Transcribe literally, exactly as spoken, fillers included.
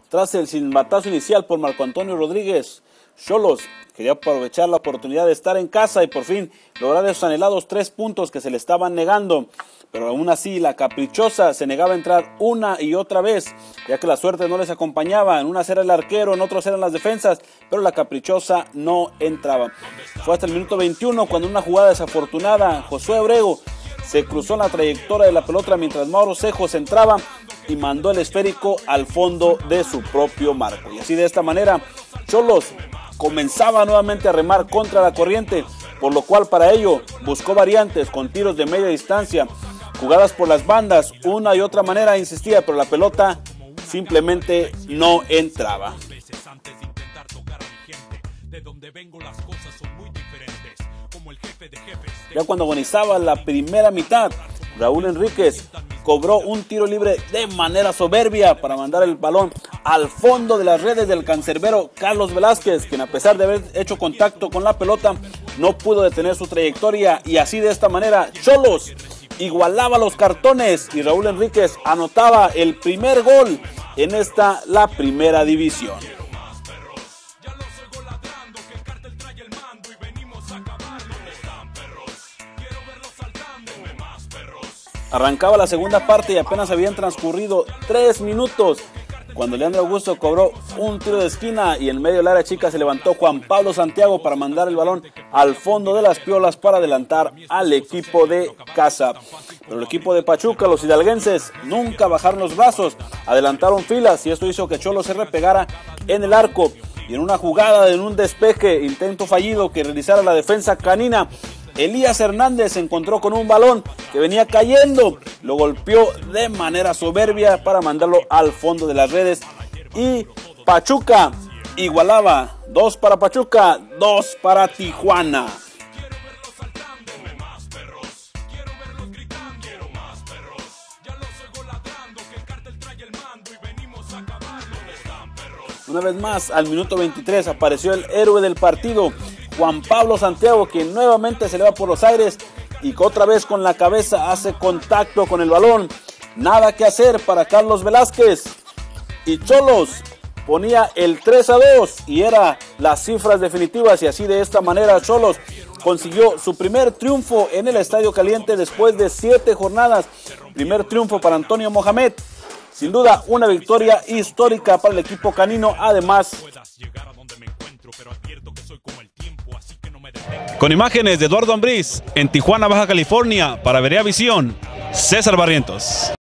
tras el silbatazo inicial por Marco Antonio Rodríguez. Xolos quería aprovechar la oportunidad de estar en casa y por fin lograr esos anhelados tres puntos que se le estaban negando. Pero aún así la Caprichosa se negaba a entrar una y otra vez, ya que la suerte no les acompañaba. En unas era el arquero, en otras eran las defensas, pero la Caprichosa no entraba. Fue hasta el minuto veintiuno cuando en una jugada desafortunada, Josué Abrego se cruzó en la trayectoria de la pelota mientras Mauro Cejos entraba y mandó el esférico al fondo de su propio marco. Y así de esta manera, Xolos comenzaba nuevamente a remar contra la corriente, por lo cual para ello buscó variantes con tiros de media distancia, jugadas por las bandas, una y otra manera insistía, pero la pelota simplemente no entraba. Ya cuando agonizaba la primera mitad, Raúl Enríquez cobró un tiro libre de manera soberbia para mandar el balón al fondo de las redes del cancerbero Carlos Velázquez, quien a pesar de haber hecho contacto con la pelota no pudo detener su trayectoria, y así de esta manera Xolos igualaba los cartones y Raúl Enríquez anotaba el primer gol en esta, la primera división. Arrancaba la segunda parte y apenas habían transcurrido tres minutos cuando Leandro Augusto cobró un tiro de esquina y en medio del área chica se levantó Juan Pablo Santiago para mandar el balón al fondo de las piolas para adelantar al equipo de casa. Pero el equipo de Pachuca, los hidalguenses, nunca bajaron los brazos, adelantaron filas y esto hizo que Xolos se repegara en el arco. Y en una jugada, en un despeje, intento fallido que realizara la defensa canina, Elías Hernández se encontró con un balón que venía cayendo, lo golpeó de manera soberbia para mandarlo al fondo de las redes y Pachuca igualaba. Dos para Pachuca, dos para Tijuana. Una vez más, al minuto veintitrés apareció el héroe del partido, Juan Pablo Santiago, quien nuevamente se eleva por los aires y que otra vez con la cabeza hace contacto con el balón. Nada que hacer para Carlos Velázquez y Xolos ponía el tres a dos y era las cifras definitivas, y así de esta manera Xolos consiguió su primer triunfo en el Estadio Caliente después de siete jornadas. Primer triunfo para Antonio Mohamed. Sin duda una victoria histórica para el equipo canino. Además, con imágenes de Eduardo Ambriz en Tijuana, Baja California, para Verea Visión, César Barrientos.